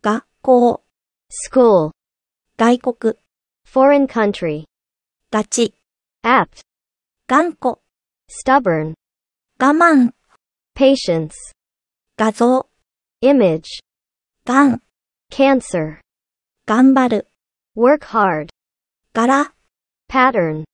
学校、 school, 外国、 foreign country, ガチ、 apt, 頑固、 stubborn, 我慢、 patience, 画像、 image, がん、 cancer, 頑張る、 work hard, 柄、 pattern.